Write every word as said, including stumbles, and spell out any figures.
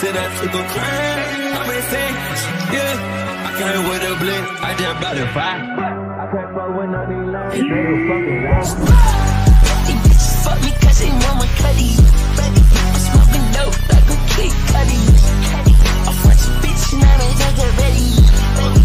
said I took a crime. I'm insane, yeah. I can't with a blink, I just brought a fire. I can't fuck with none of these lines, they don't fucking lie. These bitches fuck me cause they want my cutty. I'm smoking dope like a Kid Cudi. I'm French bitch and I don't take it ready.